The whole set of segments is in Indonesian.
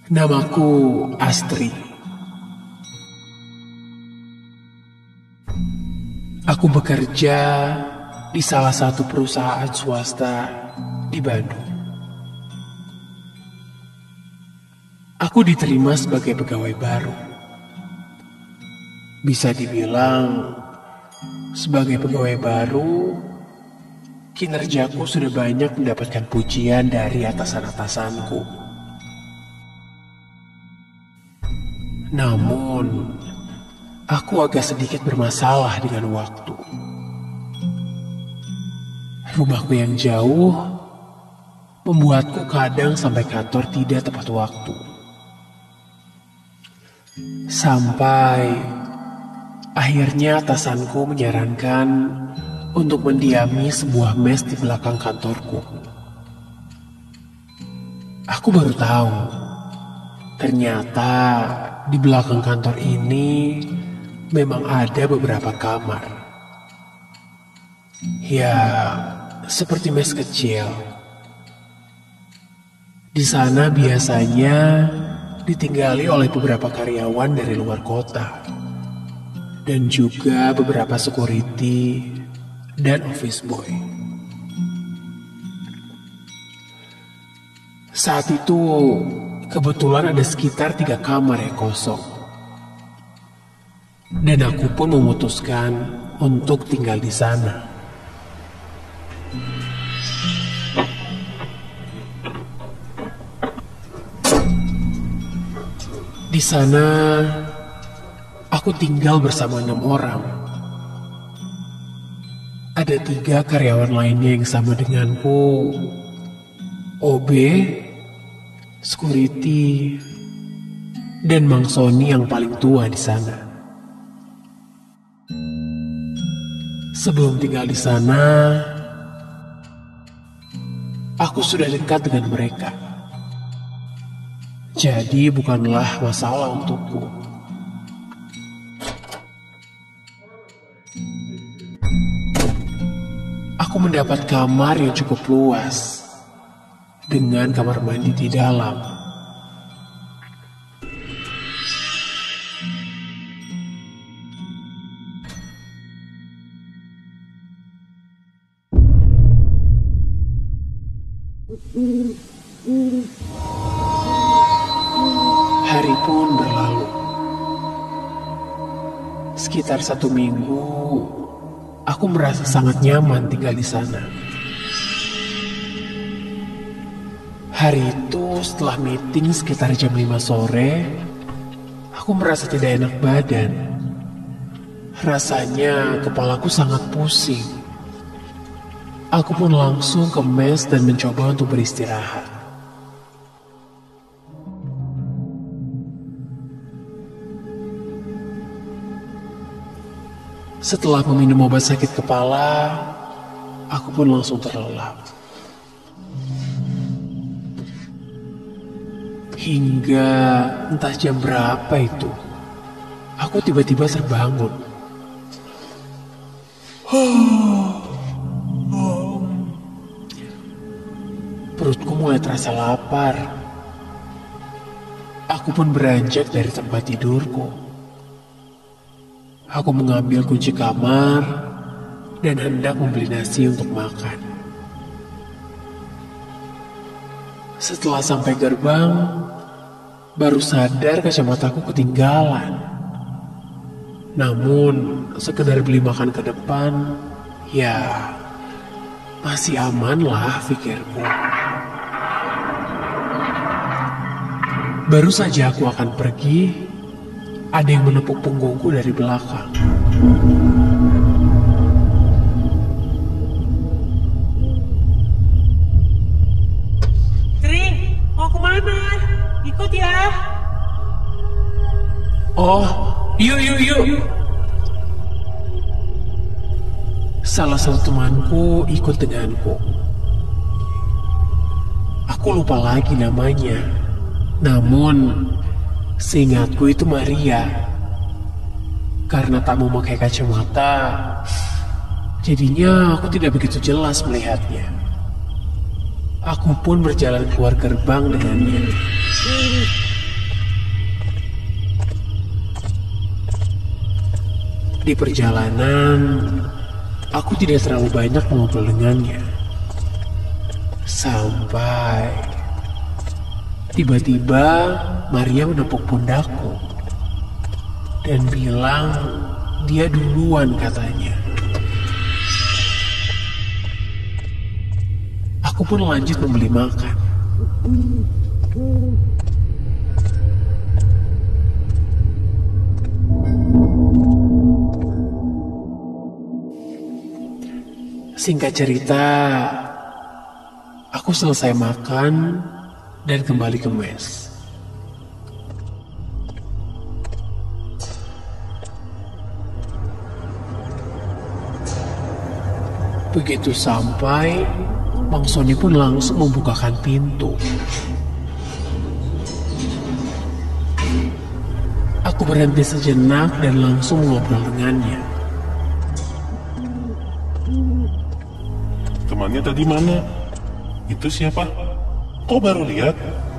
Namaku Astri. Aku bekerja di salah satu perusahaan swasta di Bandung. Aku diterima sebagai pegawai baru. Bisa dibilang, sebagai pegawai baru, kinerjaku sudah banyak mendapatkan pujian dari atasan-atasanku. Namun, aku agak sedikit bermasalah dengan waktu. Rumahku yang jauh membuatku kadang sampai kantor tidak tepat waktu. Sampai akhirnya atasanku menyarankan untuk mendiami sebuah mes di belakang kantorku. Aku baru tahu, ternyata di belakang kantor ini memang ada beberapa kamar. Ya, seperti mes kecil. Di sana biasanya ditinggali oleh beberapa karyawan dari luar kota dan juga beberapa security dan office boy. Saat itu kebetulan ada sekitar 3 kamar yang kosong. Dan aku pun memutuskan untuk tinggal di sana. Di sana, aku tinggal bersama 6 orang. Ada 3 karyawan lainnya yang sama denganku. OB, security, dan Mang Sony yang paling tua di sana. Sebelum tinggal di sana, aku sudah dekat dengan mereka. Jadi bukanlah masalah untukku. Aku mendapat kamar yang cukup luas dengan kamar mandi di dalam. Hari pun berlalu. Sekitar 1 minggu, aku merasa sangat nyaman tinggal di sana. Hari itu setelah meeting sekitar jam 5 sore, aku merasa tidak enak badan. Rasanya kepalaku sangat pusing. Aku pun langsung ke mes dan mencoba untuk beristirahat. Setelah meminum obat sakit kepala, aku pun langsung terlelap. Hingga entah jam berapa itu, aku tiba-tiba terbangun. Perutku mulai terasa lapar. Aku pun beranjak dari tempat tidurku. Aku mengambil kunci kamar dan hendak membeli nasi untuk makan. Setelah sampai gerbang, baru sadar kacamataku ketinggalan. Namun, sekedar beli makan ke depan, ya masih aman lah pikirku. Baru saja aku akan pergi, ada yang menepuk punggungku dari belakang. Tri, mau kemana? Ikut ya. Oh, yuk. Salah satu temanku ikut denganku. Aku lupa lagi namanya. Namun, seingatku itu Maria. Karena tak memakai kacamata, jadinya aku tidak begitu jelas melihatnya. Aku pun berjalan keluar gerbang dengannya. Di perjalanan, aku tidak terlalu banyak ngobrol dengannya. Sampai tiba-tiba Maria menepuk pundakku dan bilang dia duluan katanya. Aku pun lanjut membeli makan. Singkat cerita, aku selesai makan dan kembali ke mes. Begitu sampai, Bang Sony pun langsung membukakan pintu. Aku berhenti sejenak dan langsung ngobrol dengannya. Temannya tadi mana? Itu siapa? Kok baru lihat?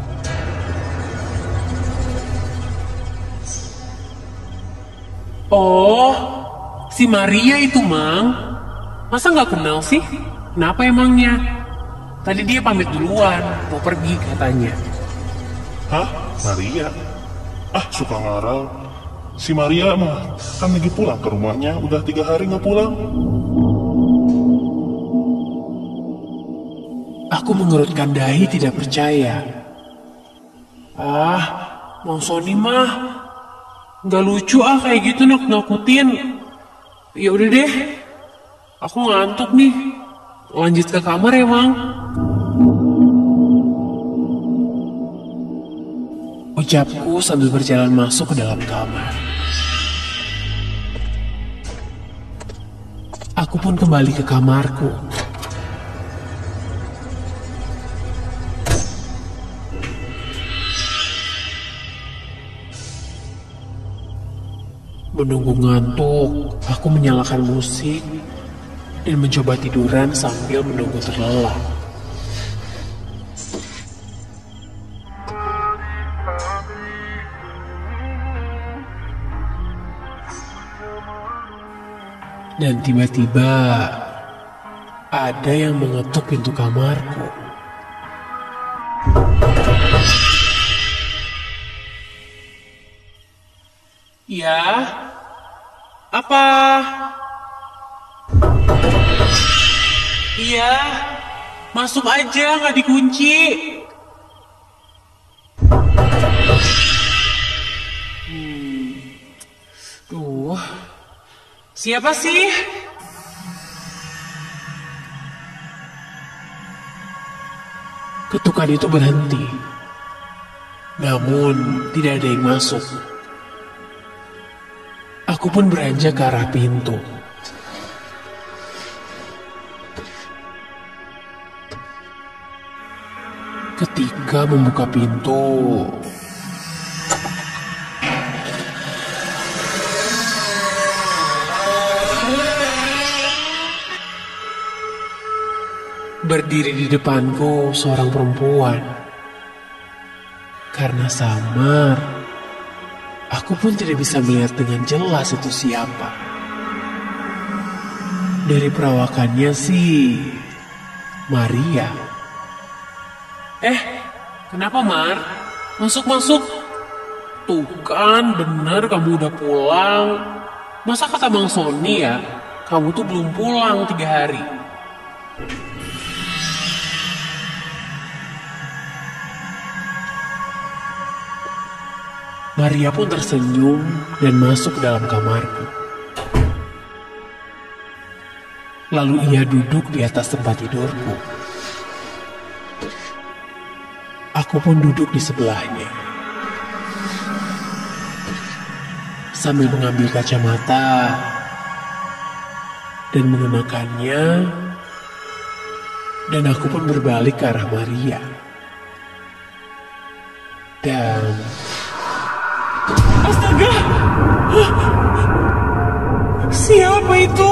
Oh, si Maria itu, Mang. Masa nggak kenal sih? Kenapa emangnya? Tadi dia pamit duluan, mau pergi katanya. Hah? Maria? Ah, suka ngarang. Si Maria mah kan lagi pulang ke rumahnya, udah 3 hari nggak pulang. Aku mengerutkan dahi tidak percaya. Ah, Bang Sony mah nggak lucu kayak gitu nakutin. Ya udah deh, aku ngantuk nih. Lanjut ke kamar ya, Mang. Ucapku sambil berjalan masuk ke dalam kamar. Aku pun kembali ke kamarku. Menunggu ngantuk, aku menyalakan musik dan mencoba tiduran sambil menunggu terlelap. Dan tiba-tiba ada yang mengetuk pintu kamarku. Ya, apa? Iya, masuk aja, nggak dikunci. Duh, siapa sih? Ketukan itu berhenti, namun tidak ada yang masuk. Aku pun beranjak ke arah pintu. Ketika membuka pintu, berdiri di depanku seorang perempuan. Karena samar, aku pun tidak bisa melihat dengan jelas itu siapa. Dari perawakannya sih, Maria. Kenapa, Mar? Masuk. Tuh kan, bener kamu udah pulang. Masa kata Bang Sony ya, kamu tuh belum pulang 3 hari. Maria pun tersenyum dan masuk ke dalam kamarku. Lalu ia duduk di atas tempat tidurku. Aku pun duduk di sebelahnya. Sambil mengambil kacamata dan mengenakannya, dan aku pun berbalik ke arah Maria. Dan astaga! Siapa itu?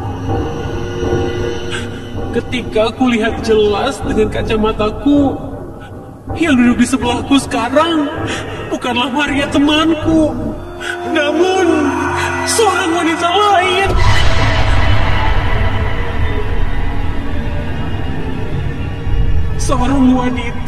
Ketika aku lihat jelas dengan kacamataku, yang duduk di sebelahku sekarang bukanlah Maria temanku, namun seorang wanita lain.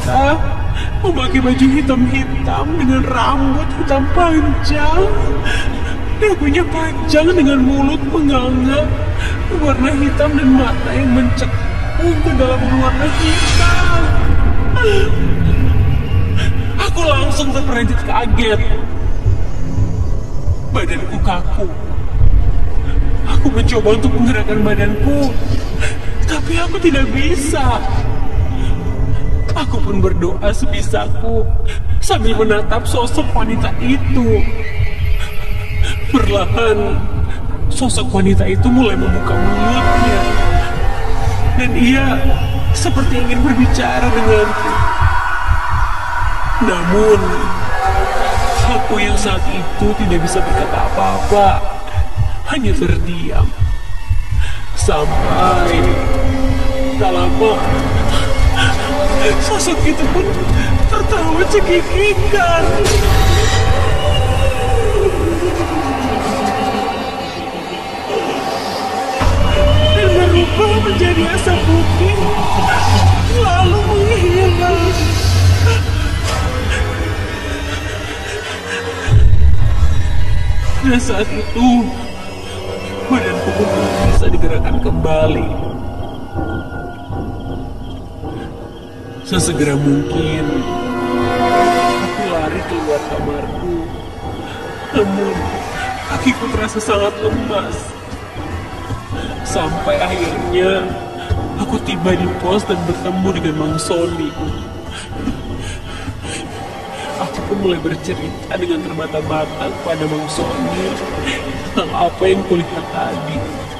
wanita memakai baju hitam-hitam dengan rambut hitam panjang, dagunya panjang dengan mulut menganga berwarna hitam dan mata yang mencekung ke dalam berwarna hitam. Aku langsung terperanjat kaget. Badanku kaku. Aku mencoba untuk menggerakkan badanku, tapi aku tidak bisa. Aku pun berdoa sebisaku sambil menatap sosok wanita itu. Perlahan, sosok wanita itu mulai membuka mulutnya. Dan ia seperti ingin berbicara denganku. Namun, aku yang saat itu tidak bisa berkata apa-apa, hanya terdiam. Sampai tak lama, sosok itu pun tertawa cekikikan. Dan berubah menjadi asap putih, lalu menghilang. Dan saat itu, badanku pun bisa digerakkan kembali. Sesegera mungkin, aku lari keluar kamarku. Namun, kakiku terasa sangat lemas. Sampai akhirnya, aku tiba di pos dan bertemu dengan Mang Sony. Aku pun mulai bercerita dengan terbata-bata kepada Mang Sony tentang apa yang kulihat tadi.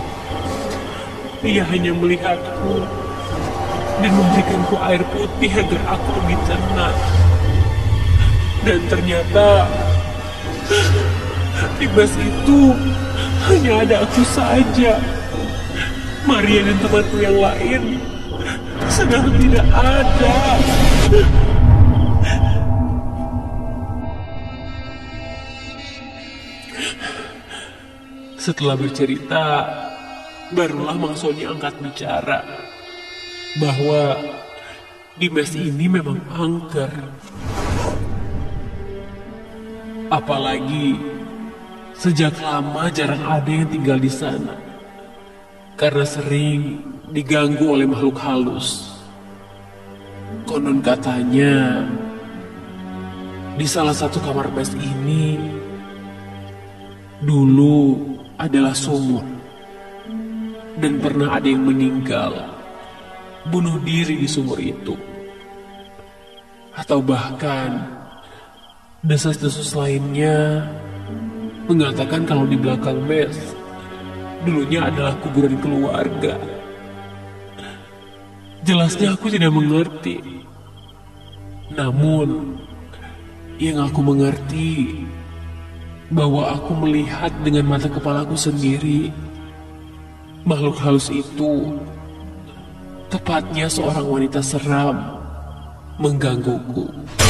Ia hanya melihatku dan memberikanku air putih agar aku lebih tenang. Dan ternyata di bus itu hanya ada aku saja. Maria dan temanku yang lain sedang tidak ada. Setelah bercerita, barulah Mang Sony angkat bicara bahwa di mes ini memang angker. Apalagi sejak lama jarang ada yang tinggal di sana karena sering diganggu oleh makhluk halus. Konon katanya di salah satu kamar mes ini dulu adalah sumur dan pernah ada yang meninggal bunuh diri di sumur itu. Atau bahkan desas-desus lainnya mengatakan kalau di belakang mes dulunya adalah kuburan keluarga. Jelasnya aku tidak mengerti. Namun yang aku mengerti bahwa aku melihat dengan mata kepalaku sendiri makhluk halus itu, tepatnya seorang wanita seram, menggangguku.